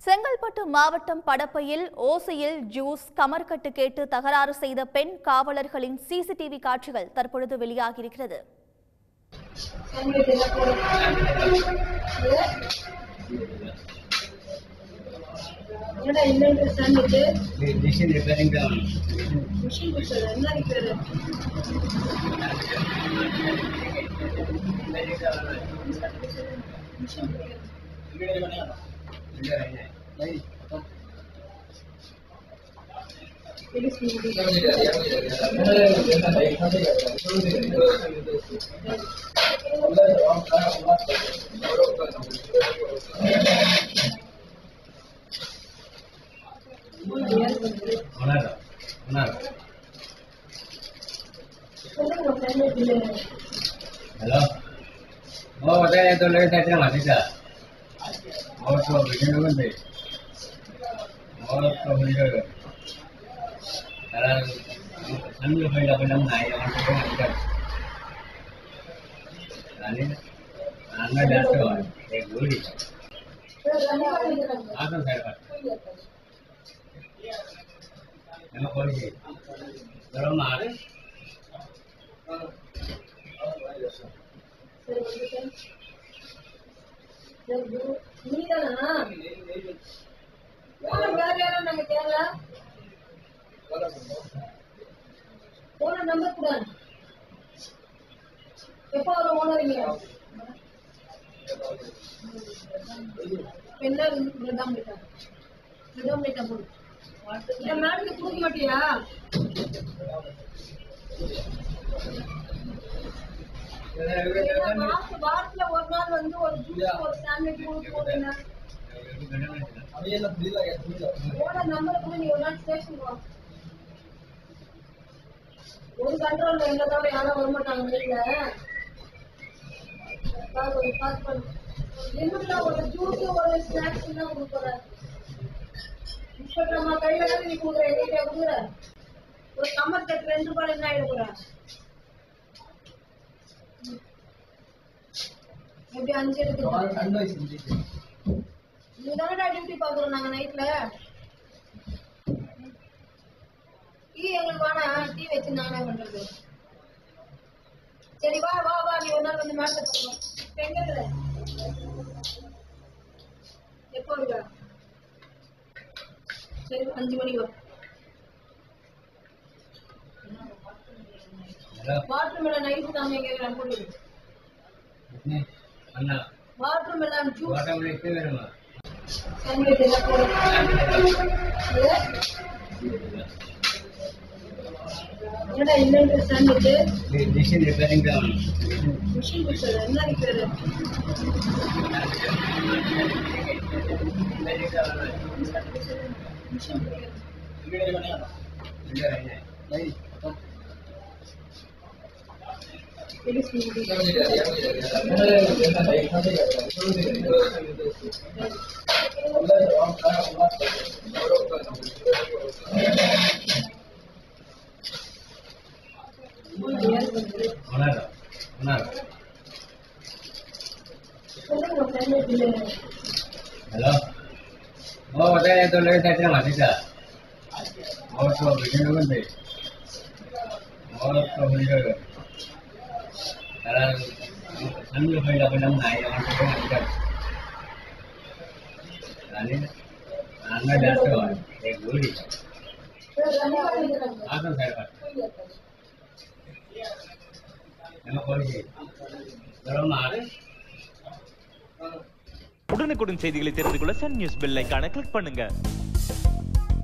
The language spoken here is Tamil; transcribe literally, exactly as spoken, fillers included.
செங்கல்பட்டு மாவட்டம் படப்பையில் ஓசையில் ஜூஸ் கமர்கட்டு கேட்டு தகராறு செய்த பெண் காவலர்களின் சிசிடிவி காட்சிகள் தற்பொழுது வெளியாகியிருக்கிறது. Hello. Oh, saya itu lagi saya masih ada. Oh, so begini kan deh. Oh, so begini. Kalau sambil saya dapat nama naik, orang tu kan ada. Ani, anda jatuh, eh guli. Apa saya pak? Nama polisi. Kalau mana? நீதானா வேற யாரும் நாங்க கேரளா போன நம்பர் கூட எப்போ வரும் ஓனரிங்க என்ன ரெண்டாம் மீட்டர் ரெண்டாம் மீட்டர் போடு என் மேடத்துக்கு கொடுக்க மாட்டியா வாரத்துல ஒரு நாள் வந்து ஒரு ஜூஸ் ஒரு சாண்ட்விச் போடுங்க ஓனர் நம்பர் கூட நீ ஒரு நாள் ஸ்டேஷன் வா ஒரு கண்ட்ரோல்ல எங்க தவிர யாரும் வரமாட்டாங்க வீட்டுல என்னடா ஒரு ஜூஸ் ஒரு ஸ்நாக்ஸ் தான் கொடுக்குற இப்ப நம்ம கையில தான் நீ கொடுக்குற எங்கிட்ட கொடுக்குற ஒரு கம்மர் கட்டு ரெண்டு ரூபாய் என்ன ஆயிட போற எப்படி அஞ்சு எடுத்து நீ தானடா டியூட்டி பாக்குறோம் நாங்க நைட்ல டீ எங்களுக்கு வேணா டீ வச்சு நானே பண்றது சரி வா வா வா நீ ஒரு நாள் வந்து மேட்ச் பண்ணுவோம் எங்க இருக்கிற எப்போ இருக்க சரி அஞ்சு மணிக்கு வா வாட்டர் மெலன் ஐஸ் தாங்க கேக்குறேன் போடு அண்ணா watermelon juice watermelon எத்தனை வேணுமா சாண்ட்விச் எல்லாம் போடு என்னடா இந்த சாண்ட்விச் நீ டிஷ் ரிப்பேரிங் தான் மிஷின் குடுற என்ன ரிப்பேர் மிஷின் இங்க வேணா இங்க வேணா Hello. Oh, saya itu lagi saya masih ada. Oh, so begini kan deh. Oh, so begini. Kalau sambil saya dapat nama naik, orang tu kan ada. Ani, anda jatuh, eh guli. Apa saya pak? Nama polisi. Kalau mana? உடனுக்குடன் செய்திகளை தெரிந்து கொள்ள சன் நியூஸ் பெல் ஐகானை கிளிக் பண்ணுங்க.